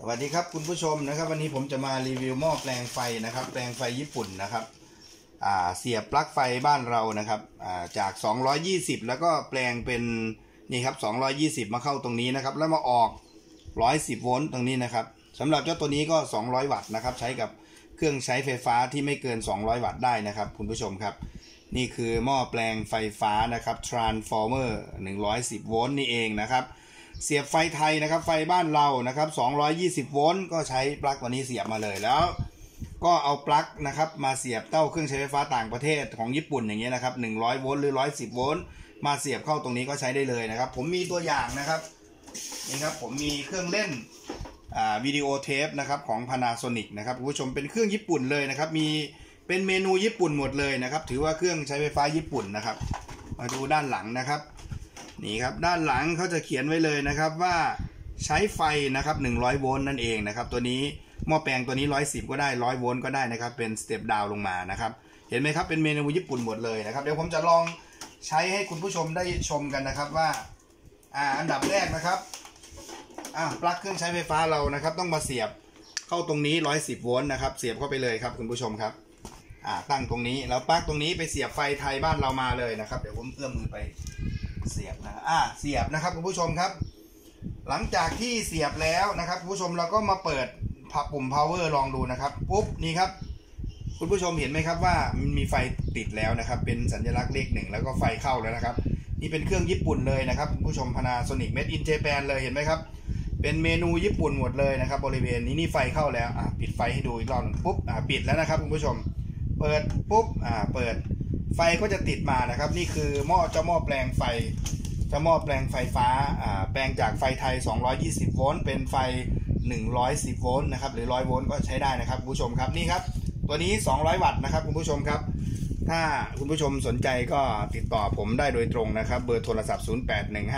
สวัสดีครับคุณผู้ชมนะครับวันนี้ผมจะมารีวิวหม้อแปลงไฟนะครับแปลงไฟญี่ปุ่นนะครับเสียบปลั๊กไฟบ้านเรานะครับจาก220แล้วก็แปลงเป็นนี่ครับ220มาเข้าตรงนี้นะครับแล้วมาออก110โวลต์ตรงนี้นะครับสำหรับเจ้าตัวนี้ก็200วัตต์นะครับใช้กับเครื่องใช้ไฟฟ้าที่ไม่เกิน200วัตต์ได้นะครับคุณผู้ชมครับนี่คือหม้อแปลงไฟฟ้านะครับ Transformer 110โวลต์นี่เองนะครับเสียบไฟไทยนะครับไฟบ้านเรานะครับ220โวลต์ก็ใช้ปลั๊กตัวนี้เสียบมาเลยแล้วก็เอาปลั๊กนะครับมาเสียบเต้าเครื่องใช้ไฟฟ้าต่างประเทศของญี่ปุ่นอย่างเงี้ยนะครับ100โวลต์หรือ110โวลต์มาเสียบเข้าตรงนี้ก็ใช้ได้เลยนะครับผมมีตัวอย่างนะครับนี่ครับผมมีเครื่องเล่นวิดีโอเทปนะครับของ Panasonic นะครับคุณผู้ชมเป็นเครื่องญี่ปุ่นเลยนะครับมีเป็นเมนูญี่ปุ่นหมดเลยนะครับถือว่าเครื่องใช้ไฟฟ้าญี่ปุ่นนะครับมาดูด้านหลังนะครับนี่ครับด้านหลังเขาจะเขียนไว้เลยนะครับว่าใช้ไฟนะครับ100โวลต์นั่นเองนะครับตัวนี้หม้อแปลงตัวนี้110ก็ได้100โวลต์ก็ได้นะครับเป็นสเต็ปดาวลงมานะครับเห็นไหมครับเป็นเมนูญี่ปุ่นหมดเลยนะครับเดี๋ยวผมจะลองใช้ให้คุณผู้ชมได้ชมกันนะครับว่าอันดับแรกนะครับปลั๊กเครื่องใช้ไฟฟ้าเรานะครับต้องมาเสียบเข้าตรงนี้110โวลต์นะครับเสียบเข้าไปเลยครับคุณผู้ชมครับตั้งตรงนี้แล้วปลั๊กตรงนี้ไปเสียบไฟไทยบ้านเรามาเลยนะครับเดี๋ยวผมเอื้อมมือไปเสียบนะเสียบนะครับคุณผู้ชมครับหลังจากที่เสียบแล้วนะครับคุณผู้ชมเราก็มาเปิดปุ่ม power ลองดูนะครับปุ๊บนี่ครับคุณผู้ชมเห็นไหมครับว่ามันมีไฟติดแล้วนะครับเป็นสัญลักษณ์เลข1แล้วก็ไฟเข้าแล้วนะครับนี่เป็นเครื่องญี่ปุ่นเลยนะครับคุณผู้ชม Panasonic Made in Japan เลยเห็นไหมครับเป็นเมนูญี่ปุ่นหมดเลยนะครับบริเวณนี้นี่ไฟเข้าแล้วปิดไฟให้ดูอีกรอบปุ๊บปิดแล้วนะครับคุณผู้ชมเปิดปุ๊บเปิดไฟก็จะติดมานะครับนี่คือหม้อแปลงไฟหม้อแปลงไฟฟ้าแปลงจากไฟไทย220โวลต์เป็นไฟ110โวลต์นะครับหรือ100โวลต์ก็ใช้ได้นะครับคุณผู้ชมครับนี่ครับตัวนี้200วัตต์นะครับคุณผู้ชมครับถ้าคุณผู้ชมสนใจก็ติดต่อผมได้โดยตรงนะครับเบอร์โทรศัพท์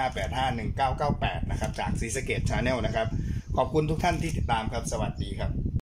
0815851998นะครับจากศรีสะเกษ Channel นะครับขอบคุณทุกท่านที่ติดตามครับสวัสดีครับ